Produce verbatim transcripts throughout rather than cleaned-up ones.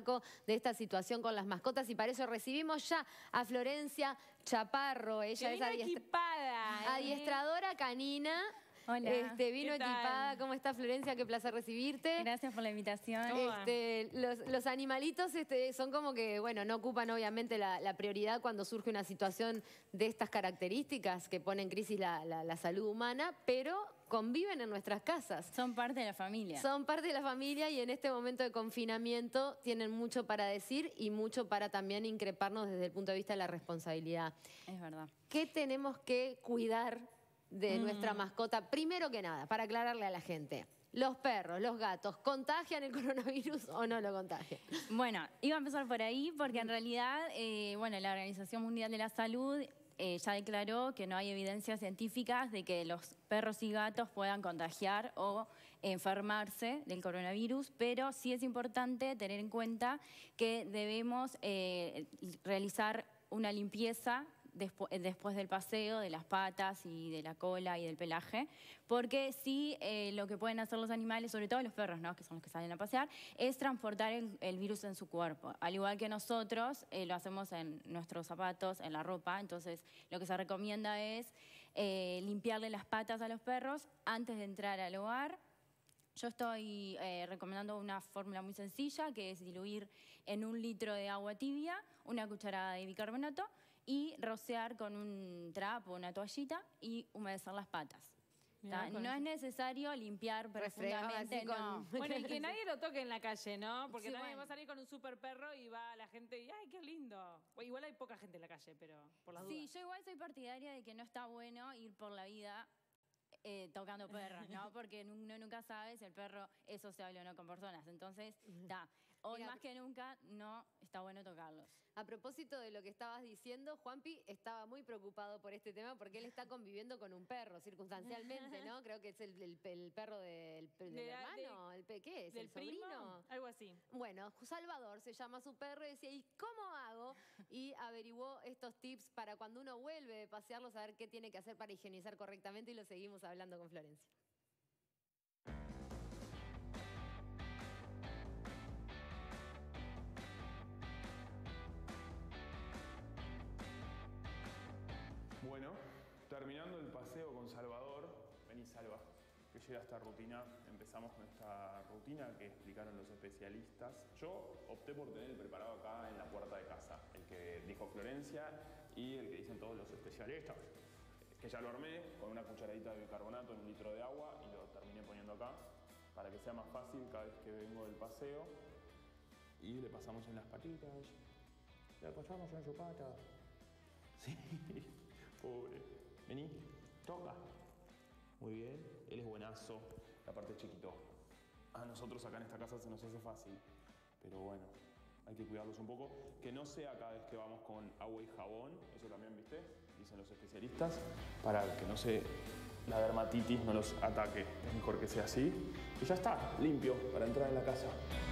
marco de esta situación con las mascotas. Y para eso recibimos ya a Florencia Chaparro. Ella que es adiestra... equipada, ¿eh? adiestradora canina. Hola. Este, vino ¿Qué tal? equipada. ¿Cómo está, Florencia? Qué placer recibirte. Gracias por la invitación. Este, los, los animalitos este, son como que, bueno, no ocupan obviamente la, la prioridad cuando surge una situación de estas características que pone en crisis la, la, la salud humana, pero conviven en nuestras casas. Son parte de la familia. Son parte de la familia y en este momento de confinamiento tienen mucho para decir y mucho para también increparnos desde el punto de vista de la responsabilidad. Es verdad. ¿Qué tenemos que cuidar de Mm. nuestra mascota? Primero que nada, para aclararle a la gente, ¿los perros, los gatos, contagian el coronavirus o no lo contagian? Bueno, iba a empezar por ahí porque en realidad, eh, bueno, la Organización Mundial de la Salud eh, ya declaró que no hay evidencias científicas de que los perros y gatos puedan contagiar o enfermarse del coronavirus, pero sí es importante tener en cuenta que debemos eh, realizar una limpieza Despu después del paseo, de las patas y de la cola y del pelaje, porque sí eh, lo que pueden hacer los animales, sobre todo los perros, ¿no?, que son los que salen a pasear, es transportar el, el virus en su cuerpo, al igual que nosotros eh, lo hacemos en nuestros zapatos, en la ropa. Entonces lo que se recomienda es eh, limpiarle las patas a los perros antes de entrar al hogar. Yo estoy eh, recomendando una fórmula muy sencilla, que es diluir en un litro de agua tibia una cucharada de bicarbonato y rociar con un trapo, una toallita y humedecer las patas. Mirá, No eso. es necesario limpiar profundamente, así con- no. Bueno, y que nadie lo toque en la calle, ¿no? Porque Sí, nadie bueno. va a salir con un super perro y va la gente y ¡ay, qué lindo! Bueno, igual hay poca gente en la calle, pero por las Sí, dudas. yo igual soy partidaria de que no está bueno ir por la vida eh, tocando perros, ¿no? Porque uno nunca sabe si el perro es sociable o no con personas. Entonces, está. Hoy Mira, más que nunca no está bueno tocarlos. A propósito de lo que estabas diciendo, Juanpi estaba muy preocupado por este tema porque él está conviviendo con un perro, circunstancialmente, ¿no? Creo que es el, el- el perro del, del De- hermano, el pe- ¿qué es? ¿Del ¿El sobrino? primo? Algo así. Bueno, Salvador se llama su perro y decía, ¿y cómo hago? Y averiguó estos tips para cuando uno vuelve de pasearlo, saber qué tiene que hacer para higienizar correctamente, y lo seguimos hablando con Florencia. Bueno, terminando el paseo con Salvador, vení Salva, que llega esta rutina. Empezamos con esta rutina que explicaron los especialistas. Yo opté por tener el preparado acá en la puerta de casa, el que dijo Florencia y el que dicen todos los especialistas, que ya lo armé con una cucharadita de bicarbonato en un litro de agua y lo terminé poniendo acá para que sea más fácil cada vez que vengo del paseo. Y le pasamos en las patitas, le pasamos en su pata. Sí, pobre. Vení, toca. Muy bien, él es buenazo, la parte chiquito. A nosotros acá en esta casa se nos hace fácil, pero bueno, hay que cuidarlos un poco. Que no sea cada vez que vamos con agua y jabón, eso también, ¿viste? Dicen los especialistas, para que no se, la dermatitis no los ataque. Es mejor que sea así. Y ya está, limpio para entrar en la casa.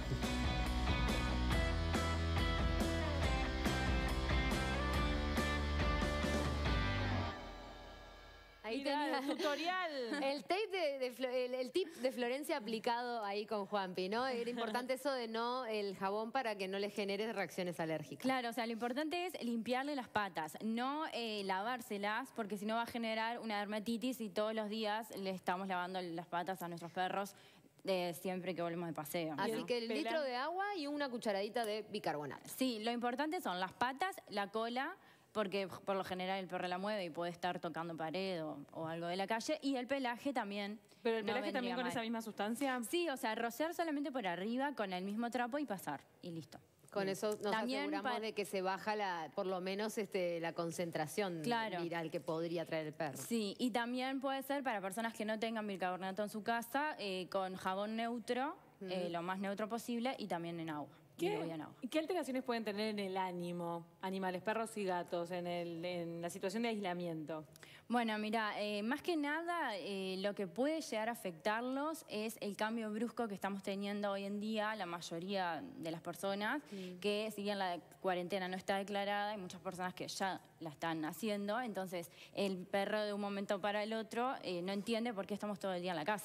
Ahí Mirá, tenía el tutorial. El, tape de, de Flo- el, el tip de Florencia aplicado ahí con Juanpi, ¿no? Era importante eso de no el jabón para que no le genere reacciones alérgicas. Claro, o sea, lo importante es limpiarle las patas, no eh, lavárselas, porque si no va a generar una dermatitis y todos los días le estamos lavando las patas a nuestros perros eh, siempre que volvemos de paseo. Así ¿no? que el Pela- litro de agua y una cucharadita de bicarbonato. Sí, lo importante son las patas, la cola, porque por lo general el perro la mueve y puede estar tocando pared o, o algo de la calle, y el pelaje también. ¿Pero el no pelaje también vendría con mal. esa misma sustancia? Sí, o sea, rociar solamente por arriba con el mismo trapo y pasar, y listo. Con eso nos También aseguramos pa- de que se baja la, por lo menos este, la concentración Claro. viral que podría traer el perro. Sí, y también puede ser para personas que no tengan bicarbonato en su casa, eh, con jabón neutro, eh, lo más neutro posible, y también en agua. diluida en ¿Qué, agua. ¿Qué alteraciones pueden tener en el ánimo animales, perros y gatos, en, el, en la situación de aislamiento? Bueno, mira, eh, más que nada eh, lo que puede llegar a afectarlos es el cambio brusco que estamos teniendo hoy en día, la mayoría de las personas, que si bien la cuarentena no está declarada, hay muchas personas que ya la están haciendo, entonces el perro de un momento para el otro eh, no entiende por qué estamos todo el día en la casa.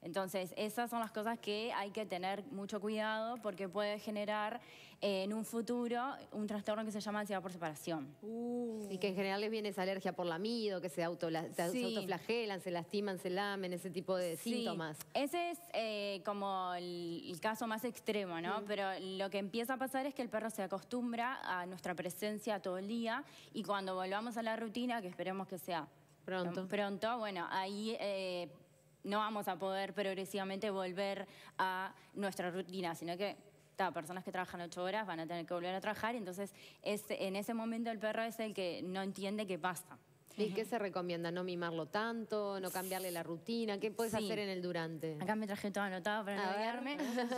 Entonces, esas son las cosas que hay que tener mucho cuidado porque puede generar eh, en un futuro un trastorno que se llama ansiedad por separación. Uh. Y que en general les viene esa alergia por lamido, que se, auto, se Sí. autoflagelan, se lastiman, se lamen, ese tipo de Sí, síntomas. ese es eh, como el, el caso más extremo, ¿no? Mm. Pero lo que empieza a pasar es que el perro se acostumbra a nuestra presencia todo el día y cuando volvamos a la rutina, que esperemos que sea Pronto. pronto, bueno, ahí eh, no vamos a poder progresivamente volver a nuestra rutina, sino que ta, personas que trabajan ocho horas van a tener que volver a trabajar, y entonces es, en ese momento el perro es el que no entiende qué pasa. ¿Y qué se recomienda? ¿No mimarlo tanto? ¿No cambiarle la rutina? ¿Qué puedes Sí. hacer en el durante? Acá me traje todo anotado para A no ver. olvidarme.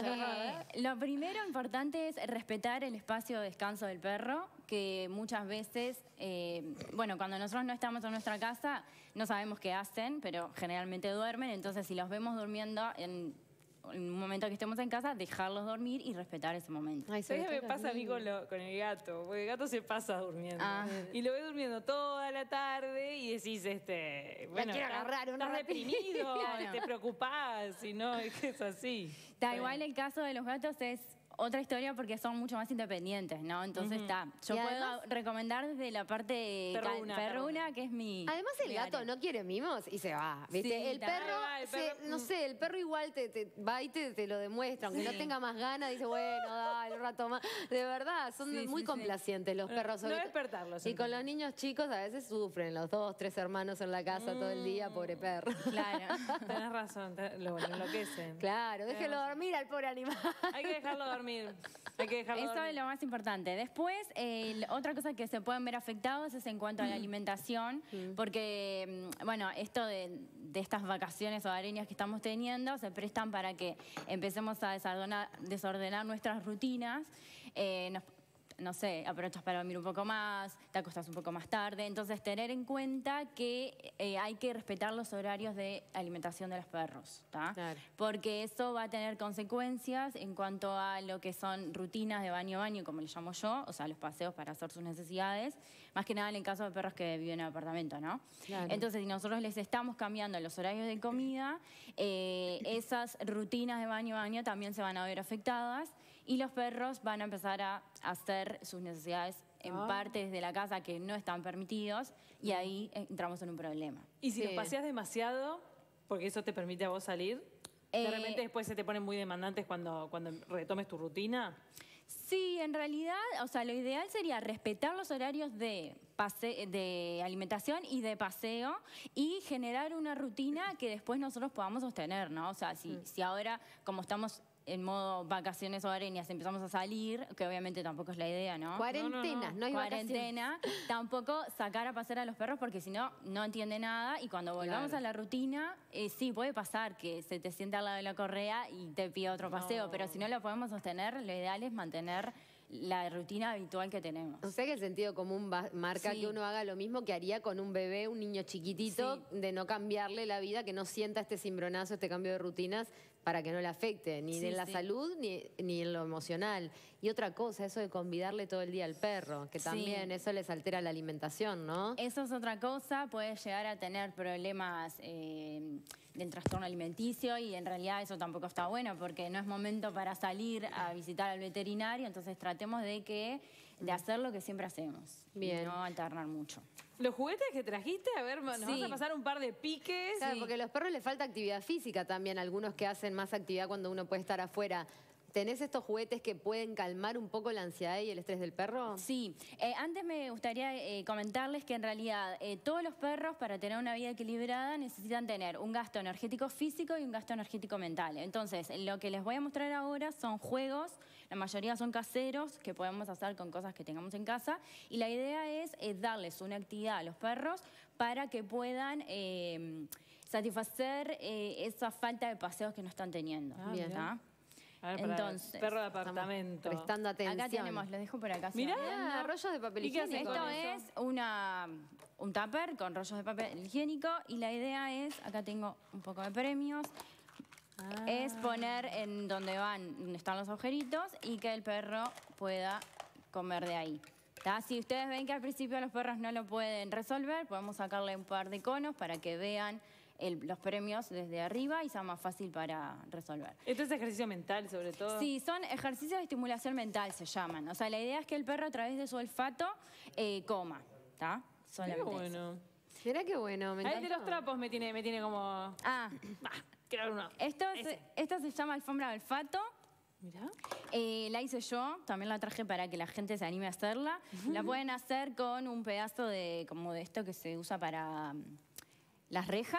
Eh, lo primero importante es respetar el espacio de descanso del perro, que muchas veces, eh, bueno, cuando nosotros no estamos en nuestra casa, no sabemos qué hacen, pero generalmente duermen, entonces si los vemos durmiendo en, en un momento que estemos en casa, dejarlos dormir y respetar ese momento. Ay, sobre ¿Sabes qué me todo pasa a los mí con, niños. lo- con el gato? Porque el gato se pasa durmiendo. Ah. Y lo ves durmiendo toda la tarde y decís, este, bueno, quiero estás- agarrar un estás ratito. deprimido, Claro. te preocupás, y no, es que es así. Da Sí. igual el caso de los gatos es otra historia porque son mucho más independientes, ¿no? Entonces Ujú. está. Yo Y puedo además- recomendar desde la parte ca- Perruna, perruna, perruna. que es mi. Además el mi gato área. no quiere mimos y se va, ¿viste? Sí, el, ta- perro, Ahí va, el se- perro, no mm. sé, el perro igual te, te va y te, te lo demuestra, aunque Sí. no tenga más ganas, dice, bueno, dale un rato más. De verdad, son Sí, muy sí, sí. complacientes los No- perros. no sobre to- despertarlos, Y con entonces. los niños chicos a veces sufren, los dos, tres hermanos en la casa todo el día, pobre perro. Claro. Tenés razón, te- lo lo enloquecen. Claro, déjelo dormir al pobre animal. Hay que dejarlo dormir. Hay que dejarlo Eso dormir. es lo más importante. Después, eh, l- otra cosa que se pueden ver afectados es en cuanto a la alimentación, porque, mm, bueno, esto de, de estas vacaciones hogareñas que estamos teniendo se prestan para que empecemos a desordenar, desordenar nuestras rutinas. Eh, nos- no sé, aprovechas para dormir un poco más, te acostás un poco más tarde. Entonces, tener en cuenta que eh, hay que respetar los horarios de alimentación de los perros, ¿tá? Claro. Porque eso va a tener consecuencias en cuanto a lo que son rutinas de baño-baño, como le llamo yo, o sea, los paseos para hacer sus necesidades, más que nada en el caso de perros que viven en apartamento, ¿no? Claro. Entonces, si nosotros les estamos cambiando los horarios de comida, eh, esas rutinas de baño-baño también se van a ver afectadas y los perros van a empezar a hacer sus necesidades en Ah. partes de la casa que no están permitidos y ahí entramos en un problema. Y si Sí. los paseas demasiado, porque eso te permite a vos salir, de Eh, repente después se te ponen muy demandantes cuando, cuando retomes tu rutina. Sí, en realidad, o sea, lo ideal sería respetar los horarios de, pase de alimentación y de paseo y generar una rutina que después nosotros podamos sostener, ¿no? O sea, si, si ahora, como estamos en modo vacaciones hogareñas, empezamos a salir, que obviamente tampoco es la idea, ¿no? Cuarentenas, no, hay vacaciones. Cuarentena, tampoco sacar a pasear a los perros porque si no, no entiende nada y cuando volvamos Claro. a la rutina, eh, sí, puede pasar que se te siente al lado de la correa y te pida otro paseo, No. pero si no lo podemos sostener, lo ideal es mantener la rutina habitual que tenemos. O sea que el sentido común va- marca Sí. que uno haga lo mismo que haría con un bebé, un niño chiquitito, de no cambiarle la vida, que no sienta este cimbronazo, este cambio de rutinas para que no le afecte, ni Sí, en la sí. salud ni, ni en lo emocional. Y otra cosa, eso de convidarle todo el día al perro, que Sí. también eso les altera la alimentación, ¿no? Eso es otra cosa, puede llegar a tener problemas eh, del trastorno alimenticio y en realidad eso tampoco está bueno porque no es momento para salir a visitar al veterinario, entonces tratemos de que de hacer lo que siempre hacemos Bien. y no alternar mucho. Los juguetes que trajiste, a ver, nos Sí. vas a pasar un par de piques. Claro, Sí. porque a los perros les falta actividad física también, algunos que hacen más actividad cuando uno puede estar afuera. ¿Tenés estos juguetes que pueden calmar un poco la ansiedad y el estrés del perro? Sí, eh, antes me gustaría eh, comentarles que en realidad eh, todos los perros para tener una vida equilibrada necesitan tener un gasto energético físico y un gasto energético mental. Entonces, lo que les voy a mostrar ahora son juegos, la mayoría son caseros, que podemos hacer con cosas que tengamos en casa, y la idea es eh, darles una actividad a los perros para que puedan eh, satisfacer eh, esa falta de paseos que no están teniendo. Ah, Bien. ¿Tá? A ver, para Entonces, perro de Estamos apartamento. prestando atención. Acá tenemos, los dejo por acá. si Mirá. van viendo. Ah, rollos de papel ¿Y qué haces higiénico. Esto con es eso? una, un tupper con rollos de papel higiénico y la idea es, acá tengo un poco de premios, Ah. es poner en donde van, donde están los agujeritos y que el perro pueda comer de ahí. ¿Tá? Si ustedes ven que al principio los perros no lo pueden resolver, podemos sacarle un par de conos para que vean el- los premios desde arriba y sea más fácil para resolver. Esto es ejercicio mental, sobre todo. Sí, son ejercicios de estimulación mental, se llaman. O sea, la idea es que el perro a través de su olfato eh, coma, ¿está? Qué Solamente eso. bueno. Mirá qué bueno, me Ahí encantó. de los trapos me tiene, me tiene como... Ah, Bah, quiero uno. esto, Ese. se, esto se llama alfombra de olfato. Mirá. Eh, la hice yo, también la traje para que la gente se anime a hacerla. La pueden hacer con un pedazo de como de esto que se usa para mm, las rejas.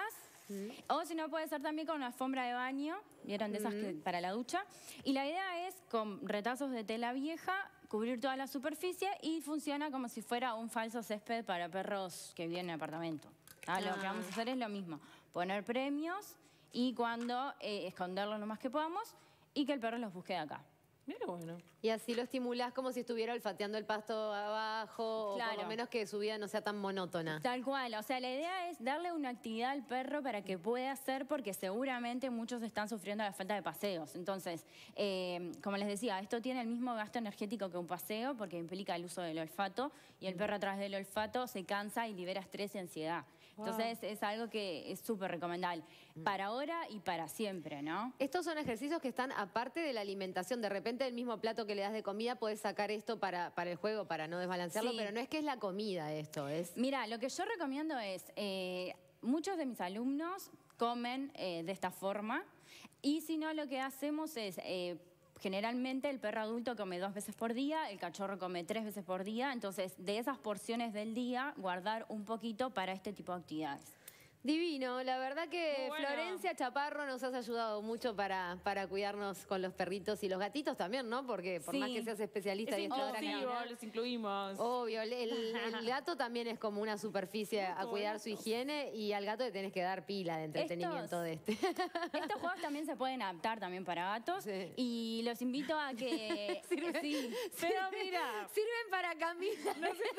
O si no, puede ser también con una alfombra de baño, vieron de esas que, para la ducha. Y la idea es, con retazos de tela vieja, cubrir toda la superficie y funciona como si fuera un falso césped para perros que viven en apartamento. ¿Ah? Lo que vamos a hacer es lo mismo, poner premios y cuando eh, esconderlos lo más que podamos y que el perro los busque de acá. Mira qué bueno. Y así lo estimulás como si estuviera olfateando el pasto abajo, o por Claro. lo menos que su vida no sea tan monótona. Tal cual, o sea, la idea es darle una actividad al perro para que pueda hacer, porque seguramente muchos están sufriendo la falta de paseos. Entonces, eh, como les decía, esto tiene el mismo gasto energético que un paseo, porque implica el uso del olfato, y el perro a través del olfato se cansa y libera estrés y ansiedad. Entonces, es algo que es súper recomendable, para ahora y para siempre, ¿no? Estos son ejercicios que están aparte de la alimentación. De repente, el mismo plato que le das de comida, puedes sacar esto para, para el juego, para no desbalancearlo, Sí. pero no es que es la comida esto, es... Mira, lo que yo recomiendo es, eh, muchos de mis alumnos comen eh, de esta forma y si no, lo que hacemos es, eh, generalmente el perro adulto come dos veces por día, el cachorro come tres veces por día, entonces de esas porciones del día guardar un poquito para este tipo de actividades. Divino, la verdad que Muy bueno. Florencia Chaparro nos has ayudado mucho para, para cuidarnos con los perritos y los gatitos también, ¿no? Porque por Sí. más que seas especialista Es y adiestradora inclusivo, canina, los incluimos. obvio, el, el- el gato también es como una superficie a cuidar su higiene y al gato le tenés que dar pila de entretenimiento Estos- de este. Estos juegos también se pueden adaptar también para gatos Sí. y los invito a que... Sirve- sí. Pero mira, Sirven para Camila.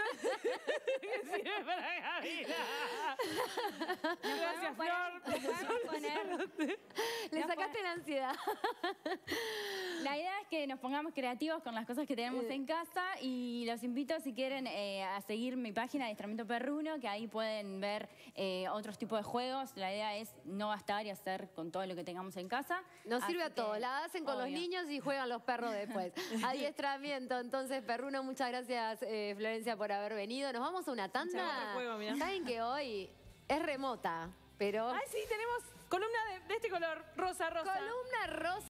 sirve para Gabriela. Gracias, Flor. Nos podemos poner- Le No sacaste la ansiedad. La idea es que nos pongamos creativos con las cosas que tenemos en casa y los invito, si quieren, eh, a seguir mi página de Adiestramiento Perruno, que ahí pueden ver eh, otros tipos de juegos. La idea es no gastar y hacer con todo lo que tengamos en casa. Nos sirve Así a todos. que, La hacen con los obvio. niños y juegan los perros después. Adiestramiento. Entonces, Perruno, muchas gracias, eh, Florencia, por haber venido. Nos vamos a una Muchas tanda. otro juego, mirá. Saben que hoy es remota, pero... Ay, sí, tenemos columna de, de este color, rosa, rosa. Columna rosa.